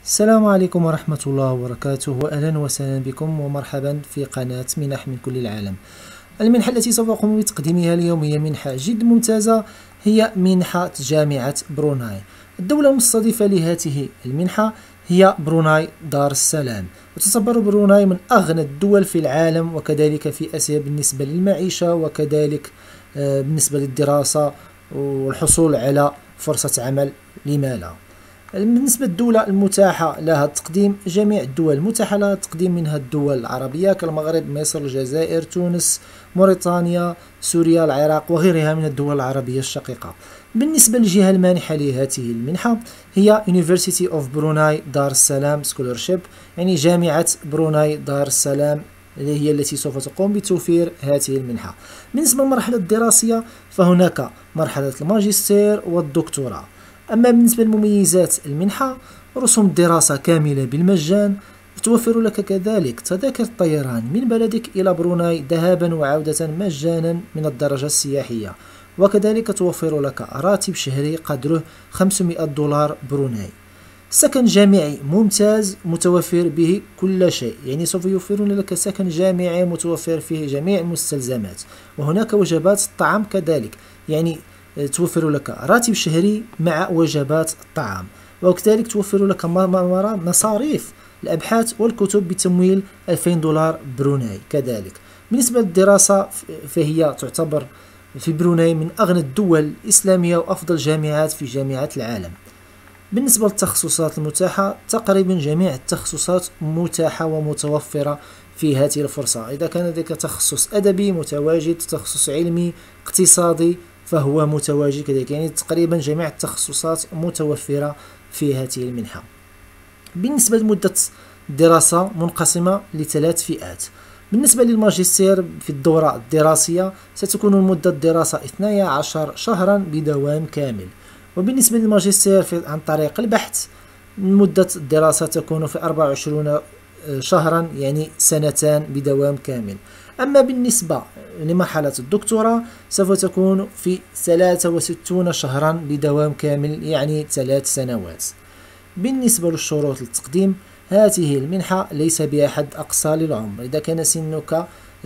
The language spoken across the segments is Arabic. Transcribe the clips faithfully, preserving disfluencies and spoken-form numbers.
السلام عليكم ورحمة الله وبركاته، وأهلا وسهلا بكم ومرحبا في قناة منح من كل العالم. المنحة التي سوف أقوم بتقديمها اليوم هي منحة جد ممتازة، هي منحة جامعة بروناي. الدولة المستضيفة لهذه المنحة هي بروناي دار السلام، وتعتبر بروناي من أغنى الدول في العالم وكذلك في آسيا بالنسبة للمعيشة وكذلك بالنسبة للدراسة والحصول على فرصة عمل. لما لا؟ بالنسبة للدولة المتاحة لها التقديم، جميع الدول المتاحة لها التقديم، منها الدول العربية كالمغرب، مصر، الجزائر، تونس، موريتانيا، سوريا، العراق وغيرها من الدول العربية الشقيقة. بالنسبة للجهة المانحة لهذه المنحة هي University of Brunei دار السلام Scholarship، يعني جامعة بروناي دار السلام اللي هي التي سوف تقوم بتوفير هذه المنحة. بالنسبة للمرحلة الدراسية فهناك مرحلة الماجستير والدكتوراه. أما بالنسبة لمميزات المنحة، رسوم الدراسة كاملة بالمجان، توفر لك كذلك تذاكر الطيران من بلدك إلى بروناي ذهابا وعودة مجانا من الدرجة السياحية، وكذلك توفر لك راتب شهري قدره خمسمائة دولار بروناي. سكن جامعي ممتاز متوفر به كل شيء، يعني سوف يوفرون لك سكن جامعي متوفر فيه جميع المستلزمات، وهناك وجبات الطعام كذلك، يعني توفر لك راتب شهري مع وجبات الطعام، وكذلك توفر لك مصاريف الأبحاث والكتب بتمويل ألفين دولار بروناي. كذلك بالنسبة للدراسة فهي تعتبر في بروناي من أغنى الدول الإسلامية وأفضل جامعات في جامعات العالم. بالنسبة للتخصصات المتاحة، تقريبا جميع التخصصات متاحة ومتوفرة في هذه الفرصة. إذا كان لديك تخصص أدبي متواجد، تخصص علمي، اقتصادي، فهو متواجد كذلك، يعني تقريبا جميع التخصصات متوفرة في هذه المنحة. بالنسبة لمدة الدراسة منقسمة لثلاث فئات. بالنسبة للماجستير في الدورة الدراسية ستكون مدة الدراسة اثنتا عشرة شهرا بدوام كامل، وبالنسبة للماجستير عن طريق البحث مدة الدراسة تكون في أربعة وعشرين شهرا، يعني سنتان بدوام كامل. أما بالنسبة لمرحلة الدكتوراه سوف تكون في ثلاثة وستين شهرا بدوام كامل، يعني ثلاث سنوات. بالنسبة للشروط للتقديم، هذه المنحة ليس بها حد أقصى للعمر. إذا كان سنك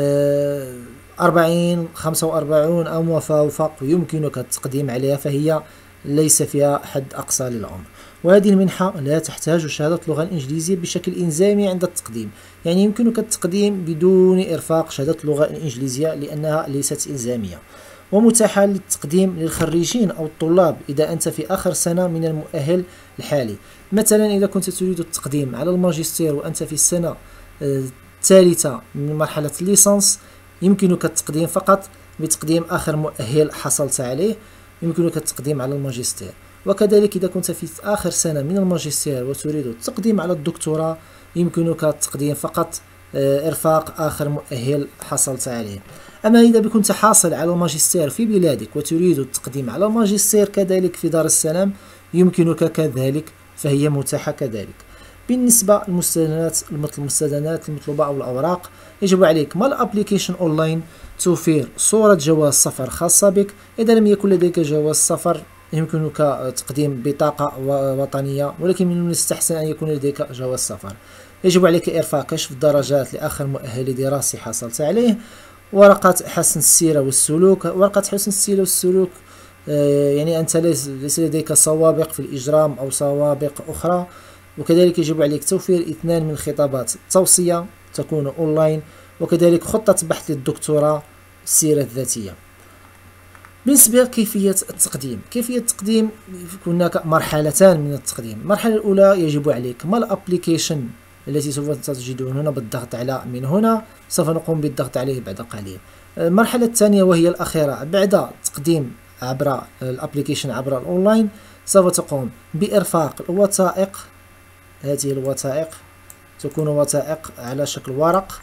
أربعين، خمسة وأربعين أو ما فوق يمكنك التقديم عليها، فهي ليس فيها حد أقصى للعمر. وهذه المنحة لا تحتاج شهادة اللغة الإنجليزية بشكل إلزامي عند التقديم، يعني يمكنك التقديم بدون إرفاق شهادة اللغة الإنجليزية لأنها ليست إلزامية، ومتاحة للتقديم للخريجين أو الطلاب إذا أنت في آخر سنة من المؤهل الحالي. مثلا إذا كنت تريد التقديم على الماجستير وأنت في السنة الثالثة من مرحلة الليسانس، يمكنك التقديم فقط بتقديم آخر مؤهل حصلت عليه، يمكنك التقديم على الماجستير. وكذلك إذا كنت في آخر سنة من الماجستير وتريد التقديم على الدكتوراه، يمكنك التقديم فقط إرفاق آخر مؤهل حصلت عليه. أما إذا كنت حاصل على الماجستير في بلادك وتريد التقديم على الماجستير كذلك في دار السلام، يمكنك كذلك، فهي متاحة كذلك. بالنسبة للمستندات المستندات المطلوبة أو الأوراق، يجب عليك مال أبليكيشن أونلاين توفير صورة جواز سفر خاصة بك. إذا لم يكن لديك جواز سفر يمكنك تقديم بطاقة وطنية، ولكن من المستحسن أن يكون لديك جواز سفر. يجب عليك إرفاق كشف الدرجات لآخر مؤهل دراسي حصلت عليه، ورقة حسن السيرة والسلوك. ورقة حسن السيرة والسلوك يعني أنت ليس لديك سوابق في الإجرام أو سوابق أخرى. وكذلك يجب عليك توفير اثنان من خطابات التوصية تكون أونلاين، وكذلك خطة بحث للدكتوراه السيرة الذاتية. بالنسبة لكيفية التقديم، كيفية التقديم هناك مرحلتان من التقديم. المرحلة الأولى يجب عليك مال أبليكيشن التي سوف تجدون هنا بالضغط على من هنا، سوف نقوم بالضغط عليه بعد قليل. المرحلة الثانية وهي الأخيرة بعد التقديم عبر الأبليكيشن عبر الأونلاين، سوف تقوم بإرفاق الوثائق. هذه الوثائق تكون وثائق على شكل ورق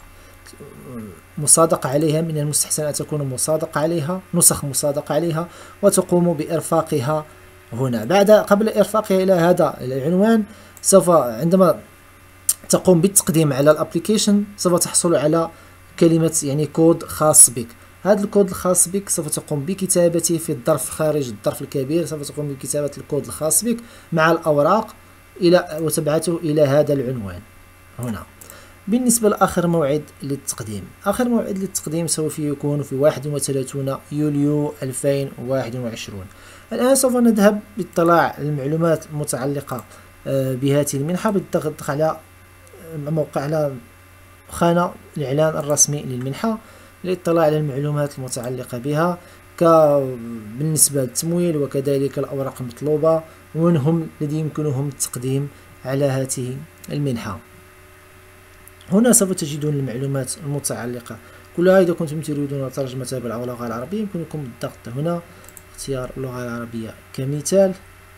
مصادق عليها، من المستحسن أن تكون مصادق عليها، نسخ مصادق عليها، وتقوم بإرفاقها هنا. بعد قبل إرفاقها إلى هذا العنوان، سوف عندما تقوم بالتقديم على الابليكيشن سوف تحصل على كلمة يعني كود خاص بك. هذا الكود الخاص بك سوف تقوم بكتابته في الظرف خارج الظرف الكبير، سوف تقوم بكتابة الكود الخاص بك مع الأوراق إلى وتبعثه إلى هذا العنوان هنا. بالنسبة لآخر موعد للتقديم، آخر موعد للتقديم سوف يكون في واحد وثلاثين يوليو ألفين وواحد وعشرين. الآن سوف نذهب للاطلاع على المعلومات المتعلقة بهذه المنحة بالضغط على موقع على خانة الإعلان الرسمي للمنحة للاطلاع على المعلومات المتعلقة بها بالنسبة للتمويل وكذلك الأوراق المطلوبة ومن هم الذي يمكنهم التقديم على هذه المنحة. هنا سوف تجدون المعلومات المتعلقة كلها. إذا كنتم تريدون ترجمتها باللغة العربية يمكنكم الضغط هنا اختيار اللغة العربية كمثال.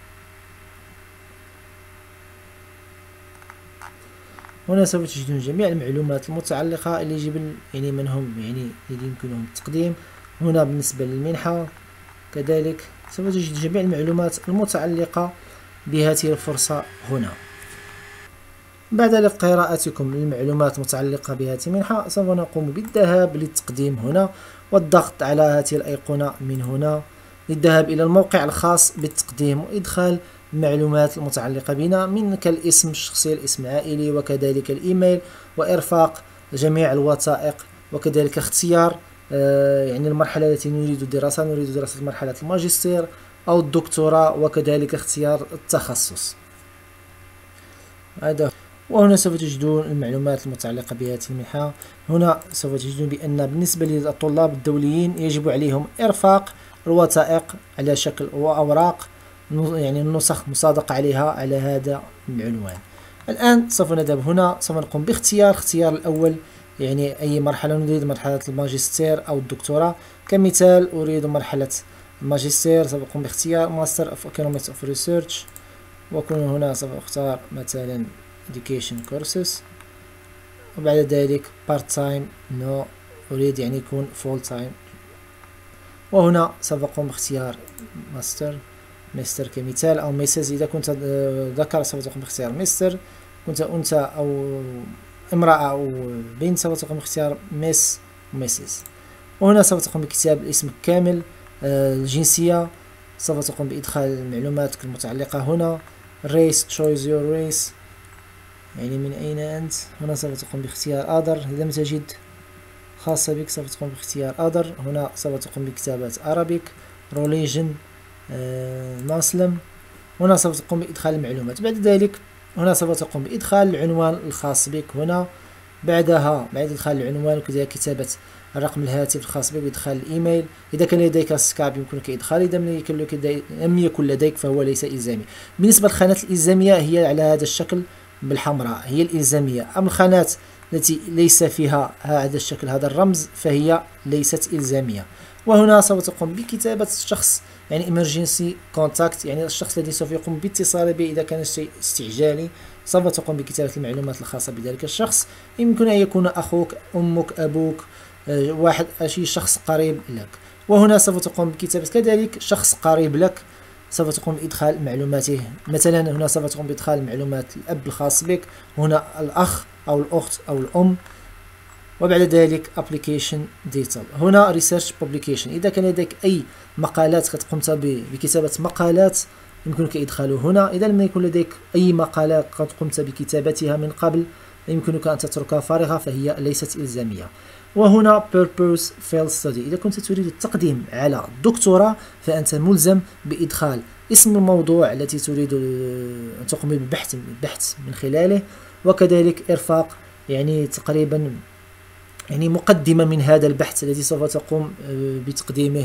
هنا سوف تجدون جميع المعلومات المتعلقة اللي يجب يعني من هم يعني الذي يمكنهم التقديم. هنا بالنسبة للمنحة كذلك سوف تجد جميع المعلومات المتعلقة بهذه الفرصة هنا. بعد قراءتكم للمعلومات المتعلقة بهذه المنحة سوف نقوم بالذهاب للتقديم هنا والضغط على هذه الأيقونة من هنا للذهاب إلى الموقع الخاص بالتقديم وإدخال المعلومات المتعلقة بنا من كالاسم الشخصي، الاسم العائلي وكذلك الإيميل وإرفاق جميع الوثائق وكذلك اختيار آه يعني المرحلة التي نريد دراسة نريد دراسة مرحلة الماجستير أو الدكتوراه وكذلك اختيار التخصص. هذا وهنا سوف تجدون المعلومات المتعلقة بهذه المنحة. هنا سوف تجدون بأن بالنسبة للطلاب الدوليين يجب عليهم إرفاق الوثائق على شكل وأوراق يعني النسخ مصادقة عليها على هذا العنوان. الآن سوف نذهب هنا سوف نقوم باختيار اختيار الأول يعني أي مرحلة نريد، مرحلة الماجستير أو الدكتوراه. كمثال أريد مرحلة الماجستير سوف أقوم باختيار ماستر of economics of research وأكون هنا سوف أختار مثلا education courses وبعد ذلك part time no أريد يعني يكون full time وهنا سوف أقوم باختيار ماستر مستر كمثال أو ميسز. إذا كنت ذكر سوف تقوم باختيار مستر، كنت أنثى أو امرأة أو بنت سوف تقوم باختيار ميس وميسز. وهنا سوف تقوم بكتاب الاسم الكامل، الجنسية سوف تقوم بإدخال معلوماتك المتعلقة هنا، race choose your race يعني من أين أنت. هنا سوف تقوم باختيار other إذا لم تجد خاصة بك سوف تقوم باختيار other. هنا سوف تقوم بكتابة Arabic religion مسلم. هنا سوف تقوم بإدخال المعلومات. بعد ذلك هنا سوف تقوم بإدخال العنوان الخاص بك هنا. بعدها بعد إدخال العنوان وكذلك كتابة الرقم الهاتف الخاص بك وإدخال الإيميل. إذا كان لديك سكايب يمكنك إدخال، إذا لم يكن لديك فهو ليس إلزامي. بالنسبة للخانات الإلزامية هي على هذا الشكل بالحمراء هي الإلزامية، أما الخانات التي ليس فيها هذا الشكل هذا الرمز فهي ليست إلزامية. وهنا سوف تقوم بكتابة الشخص يعني emergency contact يعني الشخص الذي سوف يقوم باتصال به إذا كان الشيء استعجالي. سوف تقوم بكتابة المعلومات الخاصة بذلك الشخص، يمكن أن يكون أخوك أمك أبوك واحد شي شخص قريب لك. وهنا سوف تقوم بكتابة كذلك شخص قريب لك، سوف تقوم بإدخال معلوماته. مثلا هنا سوف تقوم بإدخال معلومات الأب الخاص بك، هنا الأخ أو الأخت أو الأم. وبعد ذلك application detail هنا research publication إذا كان لديك أي مقالات قد قمت بكتابة مقالات يمكنك إدخاله هنا. إذا لم يكن لديك أي مقالات قد قمت بكتابتها من قبل يمكنك أن تتركها فارغة فهي ليست إلزامية. وهنا purpose field study إذا كنت تريد التقديم على الدكتوراه فأنت ملزم بإدخال اسم الموضوع التي تريد أن تقوم بالبحث البحث من خلاله وكذلك إرفاق يعني تقريبا يعني مقدمة من هذا البحث الذي سوف تقوم بتقديمه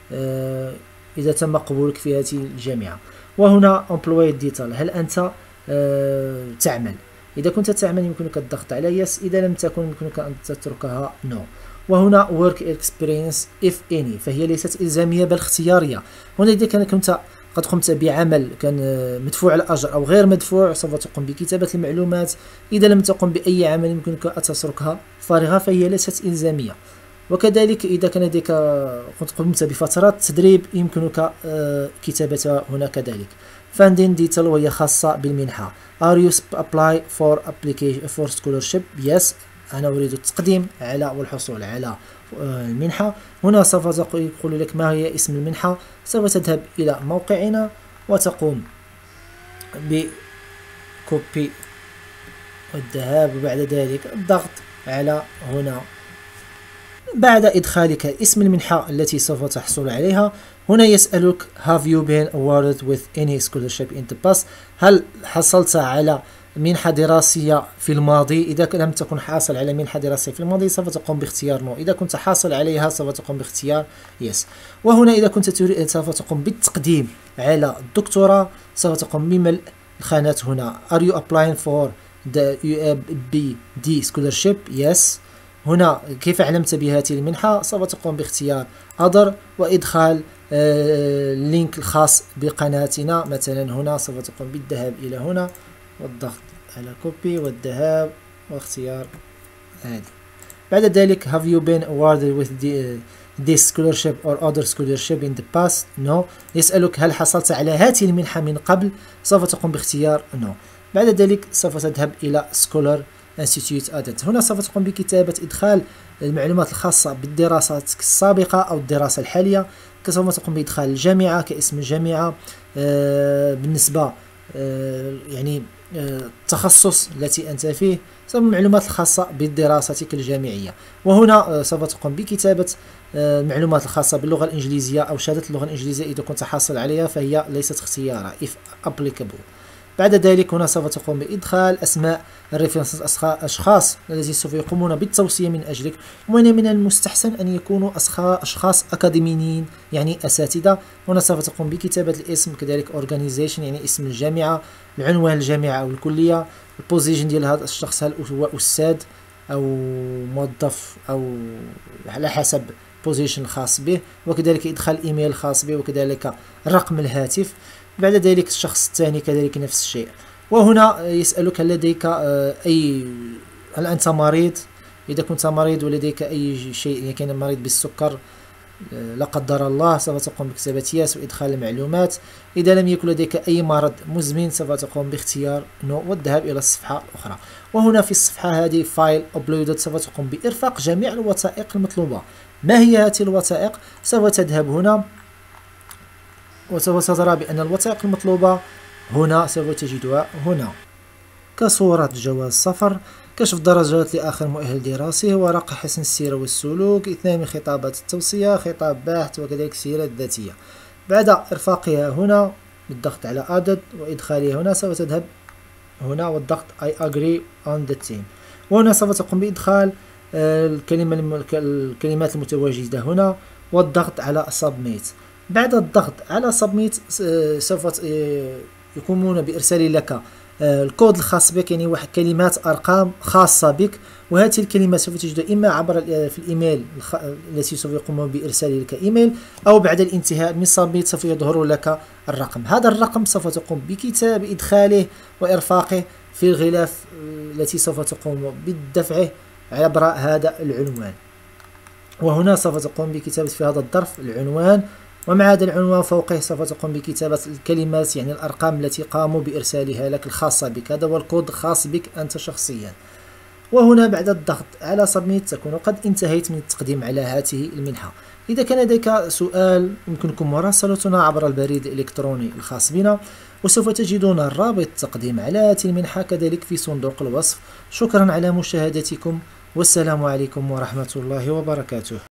إذا تم قبولك في هذه الجامعة. وهنا employee detail هل أنت تعمل؟ إذا كنت تعمل يمكنك الضغط على yes، إذا لم تكن يمكنك أن تتركها no. وهنا work experience if any فهي ليست إلزامية بل اختيارية. هنا إذا كان كنت قد قمت بعمل كان مدفوع الأجر أو غير مدفوع سوف تقوم بكتابة المعلومات. إذا لم تقم بأي عمل يمكنك أن تتركها فارغة فهي ليست إلزامية. وكذلك إذا كان لديك قد قمت بفترات تدريب يمكنك كتابتها هنا كذلك. funding detail وهي خاصة بالمنحة. are you apply for application for scholarship yes أنا أريد التقديم على والحصول على المنحة. هنا سوف يقول لك ما هي اسم المنحة. سوف تذهب إلى موقعنا وتقوم كوبي والذهاب، وبعد ذلك الضغط على هنا. بعد إدخالك اسم المنحة التي سوف تحصل عليها، هنا يسألك have you been awarded with any scholarship in the past؟ هل حصلت على منحة دراسية في الماضي؟ إذا لم تكن حاصل على منحة دراسية في الماضي سوف تقوم باختيار نو، إذا كنت حاصل عليها سوف تقوم باختيار يس. وهنا إذا كنت تريد سوف تقوم بالتقديم على الدكتوراه سوف تقوم بملء الخانات هنا are you applying for the U A B D scholarship yes. هنا كيف علمت بهذه المنحة؟ سوف تقوم باختيار other وإدخال اللينك آه الخاص بقناتنا. مثلا هنا سوف تقوم بالذهاب إلى هنا والضغط على كوبي والذهاب واختيار هذه. بعد ذلك have you been awarded with the, this scholarship or other scholarship in the past no. يسألك هل حصلت على هذه المنحة من قبل؟ سوف تقوم باختيار no. بعد ذلك سوف تذهب إلى scholar institute added. هنا سوف تقوم بكتابة إدخال المعلومات الخاصة بالدراسات السابقة أو الدراسة الحالية. سوف تقوم بإدخال الجامعة كاسم الجامعة آه بالنسبة آه يعني التخصص آه التي أنت فيه، ثم المعلومات الخاصة بدراستك الجامعية. وهنا آه سوف تقوم بكتابة آه المعلومات الخاصة باللغة الإنجليزية أو شهادة اللغة الإنجليزية إذا كنت حاصل عليها فهي ليست اختيارا if applicable. بعد ذلك هنا سوف تقوم بإدخال أسماء الريفرنسز أشخاص الذين سوف يقومون بالتوصية من أجلك، وهنا من المستحسن أن يكونوا أشخاص أكاديميين يعني أساتذة. هنا سوف تقوم بكتابة الاسم كذلك organization يعني اسم الجامعة، العنوان الجامعة أو الكلية، البوزيشن ديال هذا الشخص هل هو أستاذ أو موظف أو على حسب بوزيشن الخاص به، وكذلك إدخال الإيميل الخاص به وكذلك رقم الهاتف. بعد ذلك الشخص الثاني كذلك نفس الشيء. وهنا يسألك هل لديك أي هل أنت مريض؟ إذا كنت مريض ولديك أي شيء يعني كان مريض بالسكر لا قدر الله سوف تقوم بكتابة ياس وإدخال المعلومات. إذا لم يكن لديك أي مرض مزمن سوف تقوم باختيار نو والذهاب إلى الصفحة الأخرى. وهنا في الصفحة هذه فايل أبلودد سوف تقوم بإرفاق جميع الوثائق المطلوبة. ما هي هذه الوثائق؟ سوف تذهب هنا وسوف ترى بأن الوثائق المطلوبة هنا سوف تجدها هنا كصورة جواز سفر، كشف درجات لآخر مؤهل دراسي، ورقة حسن السيرة والسلوك، اثنان من خطابات التوصية، خطاب باحث وكذلك السيرة الذاتية. بعد إرفاقها هنا بالضغط على added وإدخالها هنا سوف تذهب هنا والضغط I agree on the team. وهنا سوف تقوم بإدخال الكلمة الكلمات المتواجدة هنا والضغط على submit. بعد الضغط على submit سوف يقومون بإرسال لك الكود الخاص بك يعني واحد كلمات أرقام خاصة بك، وهذه الكلمات سوف تجد إما عبر في الإيميل التي سوف يقومون بإرسال لك إيميل، أو بعد الانتهاء من submit سوف يظهر لك الرقم. هذا الرقم سوف تقوم بكتاب إدخاله وإرفاقه في الغلاف التي سوف تقوم بدفعه عبر هذا العنوان. وهنا سوف تقوم بكتابة في هذا الظرف العنوان، ومع هذا العنوان فوقه سوف تقوم بكتابة الكلمات يعني الأرقام التي قاموا بإرسالها لك الخاصة بك. هذا هو الكود الخاص بك أنت شخصيا. وهنا بعد الضغط على submit تكون قد انتهيت من التقديم على هذه المنحة. إذا كان لديك سؤال يمكنكم مراسلتنا عبر البريد الإلكتروني الخاص بنا، وسوف تجدون الرابط التقديم على هذه المنحة كذلك في صندوق الوصف. شكرا على مشاهدتكم والسلام عليكم ورحمة الله وبركاته.